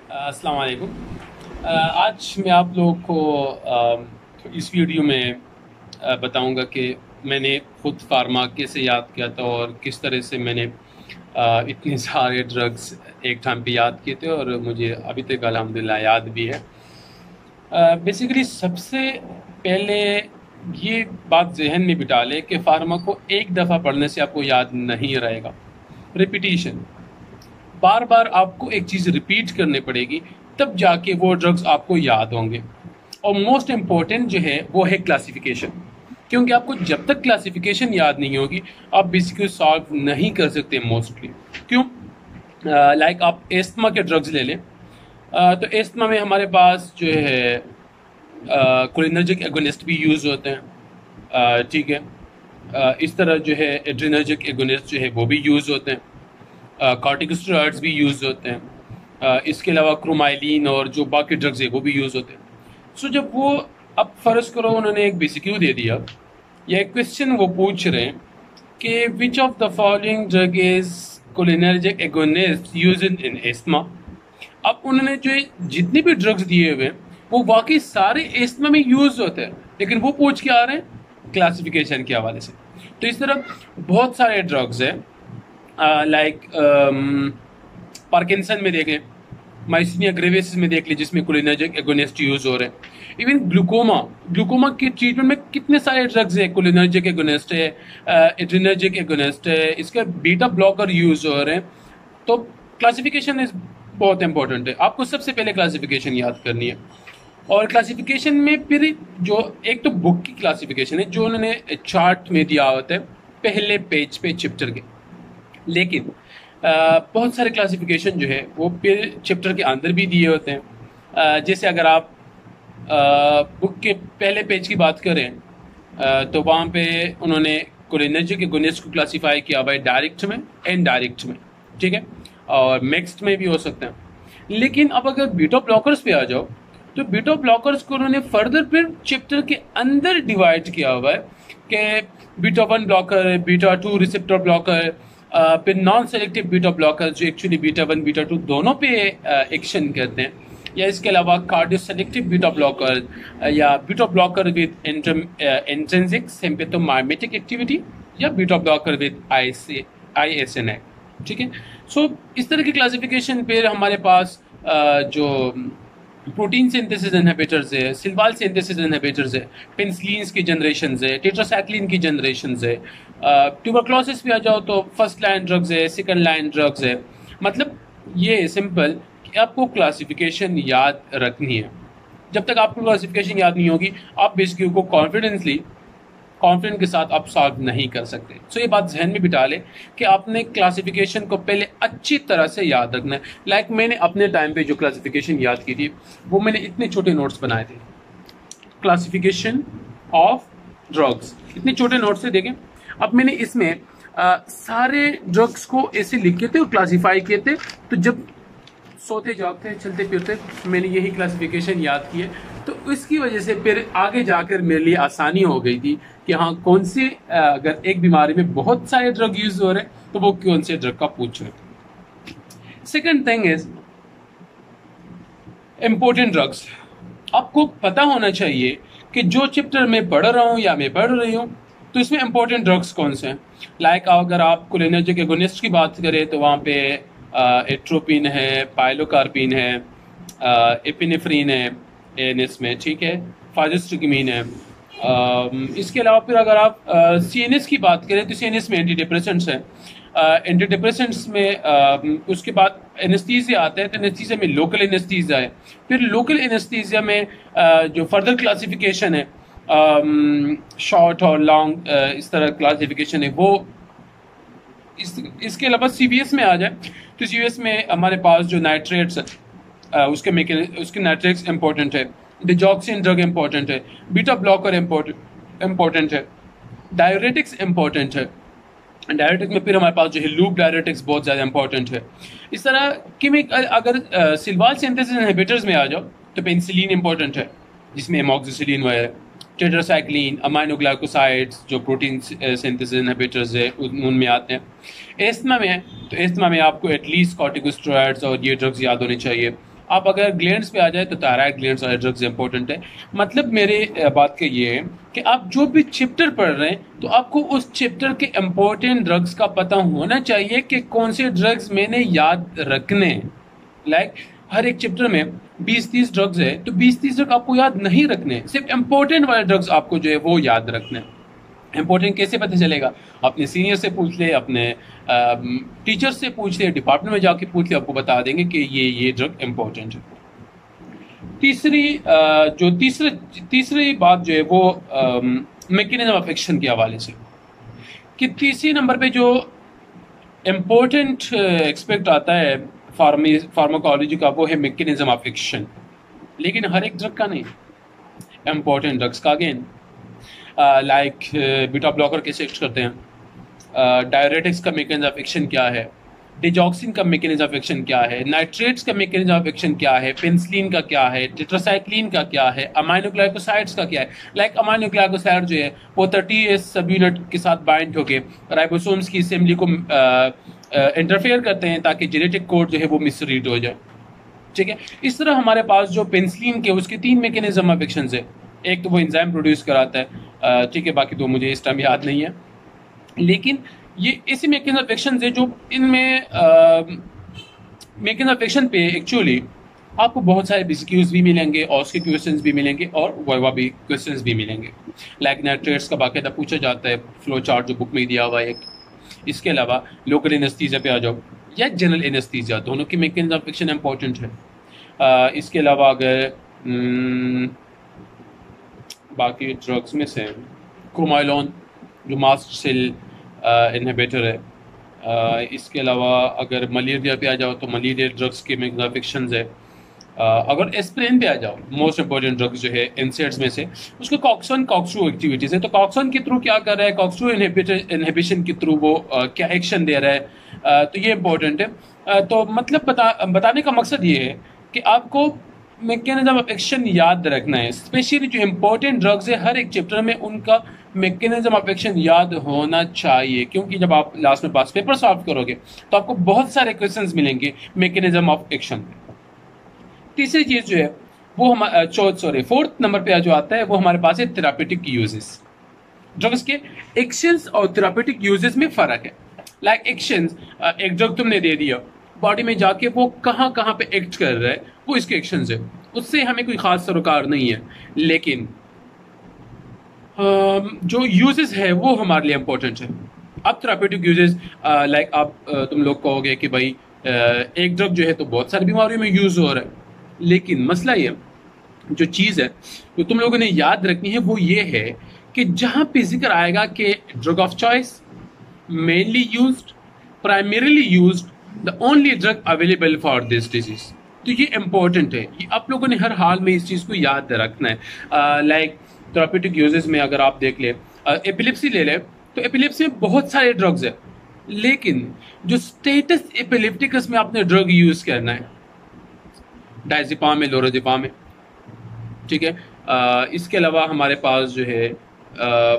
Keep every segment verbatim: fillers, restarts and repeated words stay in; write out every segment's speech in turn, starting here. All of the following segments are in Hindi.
अस्सलाम वालेकुम। अ, आज मैं आप लोगों को अ, इस वीडियो में अ, बताऊंगा कि मैंने खुद फार्मा कैसे याद किया था और किस तरह से मैंने अ, इतने सारे ड्रग्स एक टाइम पे याद किए थे और मुझे अभी तक अल्हम्दुलिल्लाह याद भी है। बेसिकली सबसे पहले ये बात जहन में बिठा लें कि फार्मा को एक दफ़ा पढ़ने से आपको याद नहीं रहेगा। रिपीटिशन, बार बार आपको एक चीज़ रिपीट करनी पड़ेगी, तब जाके वो ड्रग्स आपको याद होंगे। और मोस्ट इम्पॉर्टेंट जो है वो है क्लासिफिकेशन, क्योंकि आपको जब तक क्लासिफिकेशन याद नहीं होगी आप बेसिकली सॉल्व नहीं कर सकते मोस्टली। क्यों? लाइक uh, like आप एस्थमा के ड्रग्स ले लें, uh, तो एस्थमा में हमारे पास जो है कोलिनर्जिक एगोनिस्ट भी यूज़ होते हैं, ठीक uh, है। uh, इस तरह जो है एड्रेनर्जिक एगोनिस्ट जो है वो भी यूज़ होते हैं, कॉर्टिकोस्टेरॉइड्स भी यूज़ होते हैं, uh, इसके अलावा क्रोमाइलिन और जो बाकी ड्रग्स है वो भी यूज़ होते हैं। सो so, जब वो अब फ़र्ज़ करो उन्होंने एक बीसीक्यू दे दिया या एक क्वेश्चन वो पूछ रहे हैं कि which of the following drug is cholinergic agonist used in asthma. अब उन्होंने जो जितने भी ड्रग्स दिए हुए हैं वो वाकई सारे एस्थमा में यूज़ होते हैं, लेकिन वो पूछ के आ रहे हैं क्लासिफिकेशन के हवाले से। तो इस तरह बहुत सारे ड्रग्स हैं, लाइक पार्किंसन में देखें, माइसीनिया ग्रेविस में देख लीजिए जिसमें कोलिनर्जिक एगोनिस्ट यूज हो रहे हैं। इवन ग्लूकोमा ग्लूकोमा के ट्रीटमेंट में कितने सारे ड्रग्स है, कोलिनर्जिक एगोनिस्ट है, एड्रेनर्जिक एगोनिस्ट है, इसके बीटा ब्लॉकर यूज हो रहे हैं। तो क्लासिफिकेशन इज बहुत इंपॉर्टेंट है, आपको सबसे पहले क्लासिफिकेशन याद करनी है। और क्लासिफिकेशन में फिर जो एक तो बुक की क्लासिफिकेशन है जो उन्होंने चार्ट में दिया होता है पहले पेज पे चैप्टर के, लेकिन Uh, बहुत सारे क्लासिफिकेशन जो है वो फिर चैप्टर के अंदर भी दिए होते हैं। uh, जैसे अगर आप बुक uh, के पहले पेज की बात करें uh, तो वहाँ पे उन्होंने कोलिनर्जिक एगोनिस्ट को क्लासीफाई किया हुआ है डायरेक्ट में, इनडायरेक्ट में, ठीक है, और मिक्स्ड में भी हो सकते हैं। लेकिन अब अगर बीटा ब्लॉकर्स पे आ जाओ तो बीटा ब्लॉकर्स को उन्होंने फर्दर फिर चैप्टर के अंदर डिवाइड किया हुआ है कि बीटा वन ब्लॉकर है, बीटा टू रिसेप्टर ब्लॉकर है, Uh, फिर नॉन सेलेक्टिव बीटा ब्लॉकर जो actually beta one beta two दोनों पे एक्शन uh, करते हैं, या इसके अलावा cardio selective beta blocker uh, या beta blocker with intrinsic sympathomimetic activity, या beta blocker with I I S N I, ठीक है। सो इस तरह की क्लासिफिकेशन फिर हमारे पास uh, जो प्रोटीन सिंथेसिस इनहिबिटर्स है, सिल्वाल सिंथेसिस इनहिबिटर्स है, पेनिसिलिन की जनरेशंस है, टेट्रासाइक्लिन की जनरेशंस है। ट्यूबरक्लोसिस पे आ जाओ तो फर्स्ट लाइन ड्रग्स है, सेकंड लाइन ड्रग्स है। मतलब ये सिंपल कि आपको क्लासिफिकेशन याद रखनी है। जब तक आपको क्लासिफिकेशन याद नहीं होगी आप बेसिकली को कॉन्फिडेंसली कॉन्फिडेंस के साथ आप सॉल्व नहीं कर सकते। सो so, ये बात जहन में बिठा ले कि आपने क्लासिफिकेशन को पहले अच्छी तरह से याद रखना है। लाइक like मैंने अपने टाइम पे जो क्लासिफिकेशन याद की थी वो मैंने इतने छोटे नोट्स बनाए थे, क्लासिफिकेशन ऑफ ड्रग्स, इतने छोटे नोट्स से देखें। अब मैंने इसमें आ, सारे ड्रग्स को ऐसे लिखे थे और क्लासीफाई किए थे, तो जब सोते जागते चलते फिरते मैंने यही क्लासिफिकेशन याद किए, तो इसकी वजह से फिर आगे जाकर मेरे लिए आसानी हो गई थी कि हाँ कौन से, अगर एक बीमारी में बहुत सारे ड्रग यूज हो रहे हैं तो वो कौन से ड्रग का पूछ रहे। Second thing is important drugs. आपको पता होना चाहिए कि जो चैप्टर मैं पढ़ रहा हूँ या मैं पढ़ रही हूँ तो इसमें इंपॉर्टेंट ड्रग्स कौन से हैं। लाइक अगर आप कोलिनर्जिक एगोनिस्ट की बात करें तो वहाँ पे एट्रोपिन है, पाइलोकार्पिन है, एपिनेफ्रिन है एएनएस में, ठीक है, फाइजोस्ट्रिगमीन है। uh, इसके अलावा फिर अगर आप सीएनएस uh, की बात करें तो सीएनएस में एंटी डिप्रेसेंट्स हैं। एंटी uh, डिप्रेसेंट्स में uh, उसके बाद एनेस्थीसिया आता है, तो एनेस्थीसिया में लोकल एनेस्थीसिया है। फिर लोकल एनेस्थीसिया में uh, जो फर्दर क्लासिफिकेशन है शॉर्ट um, और लॉन्ग, uh, इस तरह क्लासिफिकेशन है वो। इस, इसके अलावा सीवीएस में आ जाए तो सीवीएस में हमारे पास जो नाइट्रेट्स है uh, उसके उसके नाइट्रेट्स इंपॉर्टेंट है, डिजॉक्सिन ड्रग इंपॉर्टेंट है, बीटा ब्लॉकर इंपॉर्टेंट इंपॉर्टेंट है, डायरेटिक्स इंपॉर्टेंट है। डायरेटिक्स में फिर हमारे पास जो है लूप डायरेटिक्स बहुत ज़्यादा इंपॉर्टेंट है। इस तरह कि अगर सिल्वाल सिंथेसिस इनहिबिटर्स में आ जाओ तो पेनिसिलिन इंपॉर्टेंट है जिसमें एमॉक्सिसिलिन वगैरह, टेट्रासाइक्लिन, अमाइनोग्लाइकोसाइड्स जो प्रोटीन सिंथेसिस इनहिबिटर्स है उनमें आते हैं। एस्थमा में है तो एस्थमा में आपको एटलीस्ट कॉर्टिकोस्टेरॉइड्स और ये ड्रग्स याद होने चाहिए। आप अगर ग्लैंड्स पे आ जाए तो थायराइड ग्लैंड्स वाले ड्रग्स इंपॉर्टेंट है। मतलब मेरे अ, बात का ये है कि आप जो भी चैप्टर पढ़ रहे हैं तो आपको उस चैप्टर के इम्पोर्टेंट ड्रग्स का पता होना चाहिए कि कौन से ड्रग्स मैंने याद रखने हैं। लाइक हर एक चैप्टर में बीस तीस ड्रग्स है, तो बीस तीस ड्रग आपको याद नहीं रखने, सिर्फ इम्पोर्टेंट वाले ड्रग्स आपको जो है वो याद रखने हैं। इम्पोर्टेंट कैसे पता चलेगा? अपने सीनियर से पूछ ले, अपने टीचर से पूछ ले, डिपार्टमेंट में जाके पूछ ले, आपको बता देंगे कि ये ये ड्रग इम्पोर्टेंट है। तीसरी अ, जो तीसरी तीसरी बात जो है वो मैकेनिज्म ऑफ एक्शन के हवाले से, कि तीसरी नंबर पे जो इम्पोर्टेंट एक्सपेक्ट आता है फार्मी फार्माकोलॉजी का, वो है मैकेनिज्म ऑफ एक्शन। लेकिन हर एक ड्रग का नहीं, इम्पोर्टेंट ड्रग्स का अगेन, लाइक बीटा ब्लॉकर कैसे एक्ट करते हैं, डायरेटिक्स का मैकेनिज्म ऑफ एक्शन क्या है, डिजॉक्सिन का मैकेनिज्म ऑफ एक्शन क्या है, नाइट्रेट्स का मैकेनिज्म ऑफ एक्शन क्या है, पेनिसिलिन का क्या है, टेट्रासाइक्लिन का क्या है, अमाइनोग्लाइकोसाइड्स का क्या है। लाइक अमाइनोग्लाइकोसाइड जो है वो थर्टी एस सब यूनिट के साथ बाइंड होके राइबोसोम्स की असेंबली को इंटरफेयर करते हैं ताकि जेनेटिक कोड जो है वो मिसरीड हो जाए। ठीक है, इस तरह हमारे पास जो पेनिसिलिन के उसके तीन मैकेनिज्म ऑफ एक्शन है। एक तो वो एंजाइम प्रोड्यूस कराता है, ठीक है, बाकी दो मुझे इस टाइम याद नहीं है, लेकिन ये ऐसे मैकेनिज्म ऑफ एक्शन है जो इनमें मैकेनिज्म ऑफ एक्शन पे एक्चुअली आपको बहुत सारे बीसीक्यूज भी मिलेंगे और उसके क्वेश्चंस भी मिलेंगे और वाइवा भी क्वेश्चंस भी मिलेंगे। लाइक नाइट्रेट्स का बाकायदा पूछा जाता है, फ्लो चार्ट जो बुक में दिया हुआ है एक। इसके अलावा लोकल एनेस्थीसिया पे आ जाओ या जनरल एनेस्थीसिया, दोनों की मैकेनिज्म ऑफ एक्शन इंपॉर्टेंट है। आ, इसके अलावा अगर बाकी ड्रग्स में से क्रोमाइलॉन जो मास्ट सेल इनहिबिटर है, आ, इसके अलावा अगर मलेरिया पे आ जाओ तो मलेरिया ड्रग्स के मैकेनिज्म ऑफ एक्शन है। आ, अगर एस्पिरिन पे आ जाओ, मोस्ट इंपॉर्टेंट ड्रग्स जो है एनसेड्स में से, उसके कॉक्सन कॉक्सटू एक्टिविटीज है। तो कॉक्सन के थ्रू क्या कर रहा है, कॉक्सटू इनहिबिशन के थ्रू वो आ, क्या एक्शन दे रहा है, आ, तो ये इंपॉर्टेंट है। आ, तो मतलब बता बताने का मकसद ये है कि आपको मैकेनिज्म ऑफ एक्शन याद रखना है। स्पेशली जो इंपॉर्टेंट ड्रग्स है हर एक चैप्टर में उनका मैकेनिज्म ऑफ एक्शन याद होना चाहिए, क्योंकि जब आप लास्ट में पास पेपर सॉल्व करोगे तो आपको बहुत सारे क्वेश्चंस मिलेंगे मैकेनिज्म ऑफ एक्शन। तीसरी चीज जो है वो हमारा सॉरी फोर्थ नंबर पे जो आता है वो हमारे पास है थेरापेटिक यूजेस। ड्रग्स के एक्शंस और थेरापेटिक यूजेस में फर्क है। लाइक एक्शंस, एक ड्रग तुमने दे दिया, बॉडी में जाके वो कहाँ कहाँ पे एक्ट कर रहा है वो इसके एक्शंस है, उससे हमें कोई खास सरोकार नहीं है। लेकिन जो यूजेस है वो हमारे लिए इंपॉर्टेंट है। अब थेरापेटिक यूजेस, लाइक आप तुम लोग कहोगे कि भाई एक ड्रग जो है तो बहुत सारी बीमारियों में यूज हो रहा है, लेकिन मसला ये जो चीज़ है जो तुम लोगों ने याद रखनी है वो ये है कि जहाँ पे जिक्र आएगा कि drug of choice, mainly used, primarily used, the only drug available for this disease, तो ये इंपॉर्टेंट है। ये आप लोगों ने हर हाल में इस चीज़ को याद रखना है। लाइक थेरापेटिक यूजेस में अगर आप देख ले, एपिलेप्सी ले ले तो एपिलेप्सी में बहुत सारे ड्रग्स है, लेकिन जो स्टेटस एपिलेप्टिकस में आपने ड्रग यूज करना है डायज़ेपाम है, लोराज़ेपाम है, ठीक है। आ, इसके अलावा हमारे पास जो है आ,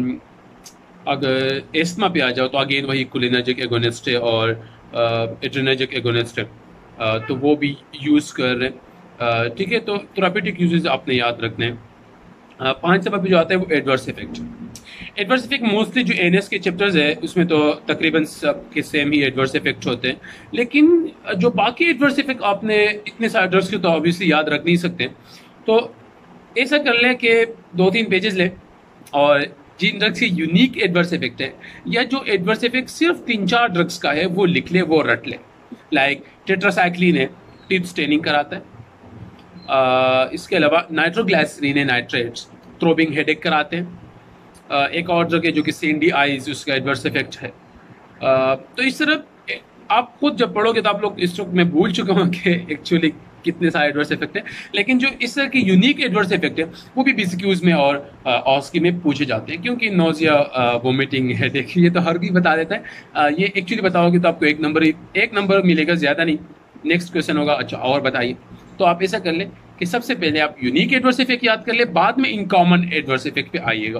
अगर एस्मा पे आ जाओ तो अगेन वही कोलिनर्जिक एगोनिस्ट है और एड्रेनर्जिक एगोनिस्ट है, आ, तो वो भी यूज़ कर रहे हैं, ठीक है। तो थेरापेटिक यूजेस आपने याद रखने हैं। पांच नंबर पे जो आता है वो adverse effect. Adverse effect mostly जो एनएस के चैप्टर्स है उसमें तो तकरीबन सब के सेम ही एडवर्स इफेक्ट होते हैं, लेकिन जो बाकी एडवर्स इफेक्ट आपने इतने सारे ड्रग्स के तो ऑब्वियसली याद रख नहीं सकते, तो ऐसा कर ले कि दो तीन पेजेस ले और जिन ड्रग्स के यूनिक एडवर्स इफेक्ट है या जो एडवर्स इफेक्ट सिर्फ तीन चार ड्रग्स का है वो लिख ले, वो रट ले। लाइक टेट्रासाइक्लिन है, टीथ स्टेनिंग कराता है। आ, इसके अलावा नाइट्रोग्लाइसरीन है, नाइट्रेट्स थ्रोबिंग हेडेक कराते हैं। आ, एक और ड्रग है जो कि सेंडी आइज, उसका एडवर्स इफेक्ट है। आ, तो इस तरह आप खुद जब पढ़ोगे तो आप लोग इस वक्त मैं भूल चुका हूँ कि एक्चुअली कितने सारे एडवर्स इफेक्ट है, लेकिन जो इस तरह के यूनिक एडवर्स इफेक्ट है वो भी बीसीक्यूज में और ऑस्की में पूछे जाते हैं, क्योंकि नोजिया, वोमिटिंग, हेडेक ये तो हर भी बता देता है। आ, ये एक्चुअली बताओगे तो आपको एक नंबर एक नंबर मिलेगा, ज़्यादा नहीं। नेक्स्ट क्वेश्चन होगा अच्छा और बताइए, तो आप ऐसा कर ले कि सबसे पहले आप यूनिक एडवर्स इफेक्ट याद कर ले, बाद में इन कॉमन एडवर्स इफेक्ट पे आइएगा।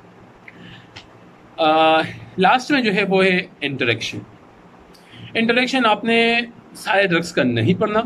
लास्ट में जो है वो है इंटरेक्शन। इंटरेक्शन आपने सारे ड्रग्स का नहीं पढ़ना,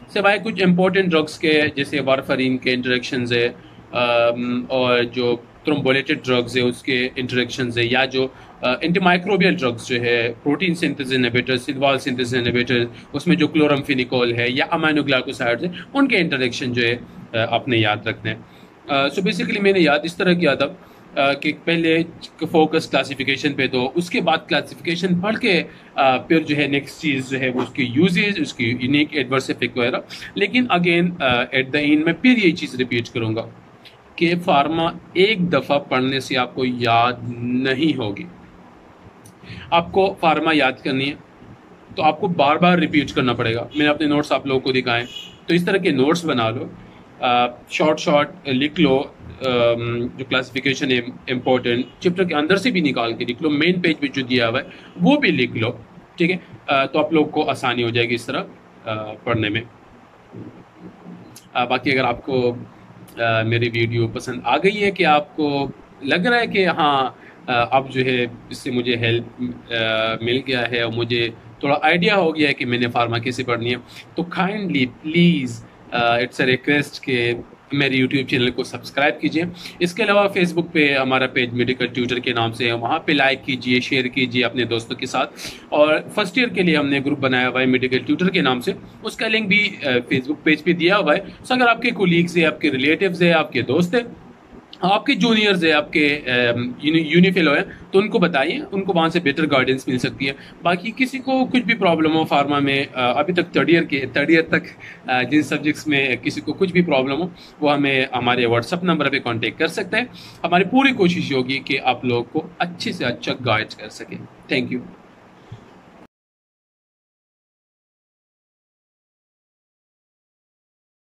सिवाय कुछ इंपॉर्टेंट ड्रग्स के, जैसे वारफरीन के इंटरेक्शंस है, अम, और जो थ्रोम्बोलेटेड ड्रग्स है उसके इंटरेक्शंस है, या जो एंटीमाइक्रोबियल ड्रग्स जो है, protein synthesis inhibitor, cell wall synthesis inhibitor, उसमें जो क्लोरमफेनिकोल है या अमाइनोग्लाइकोसाइड्स है, उनके इंटरेक्शन जो है अ, आपने याद रखने हैं। सो बेसिकली मैंने याद इस तरह किया था अ, कि पहले फोकस क्लासिफिकेशन पे, तो उसके बाद क्लासिफिकेशन पढ़ के अ, फिर जो है नेक्स्ट चीज़ जो है वो उसकी यूजेज, उसकी यूनिक एडवर्स इफेक्ट वगैरह। लेकिन अगेन एट द एंड मैं फिर ये चीज़ रिपीट करूँगा कि फार्मा एक दफ़ा पढ़ने से आपको याद नहीं होगी। आपको फार्मा याद करनी है तो आपको बार बार रिपीट करना पड़ेगा। मैंने अपने नोट्स आप लोगों को दिखाएं, तो इस तरह के नोट्स बना लो, शॉर्ट शॉर्ट लिख लो, अम, जो क्लासिफिकेशन है इम्पोर्टेंट चैप्टर के अंदर से भी निकाल के लिख लो, मेन पेज पे जो दिया हुआ है वो भी लिख लो, ठीक है। अ, तो आप लोग को आसानी हो जाएगी इस तरह अ, पढ़ने में। अ, बाकी अगर आपको अ, मेरी वीडियो पसंद आ गई है, कि आपको लग रहा है कि हाँ अ, अब जो है इससे मुझे हेल्प मिल गया है और मुझे थोड़ा आइडिया हो गया है कि मैंने फार्मा कैसे पढ़नी है, तो kindly please it's a request कि मेरे यूट्यूब चैनल को सब्सक्राइब कीजिए। इसके अलावा फेसबुक पे हमारा पेज मेडिकल ट्यूटर के नाम से है, वहाँ पे लाइक कीजिए, शेयर कीजिए अपने दोस्तों के साथ। और फर्स्ट ईयर के लिए हमने ग्रुप बनाया हुआ है मेडिकल ट्यूटर के नाम से, उसका लिंक भी फेसबुक पेज पे दिया हुआ है। सो अगर आपके कोलीग्स है, आपके रिलेटिव्स है, आपके दोस्त है, आपके जूनियर्स है, आपके यूनि यूनि फेलो है, तो उनको बताइए, उनको वहाँ से बेटर गाइडेंस मिल सकती है। बाकी किसी को कुछ भी प्रॉब्लम हो फार्मा में, अ, अभी तक थर्ड ईयर के थर्ड ईयर तक अ, जिन सब्जेक्ट्स में किसी को कुछ भी प्रॉब्लम हो, वो हमें हमारे व्हाट्सअप नंबर पे कांटेक्ट कर सकते हैं। हमारी पूरी कोशिश होगी कि आप लोगों को अच्छे से अच्छा गाइड कर सकें। Thank you.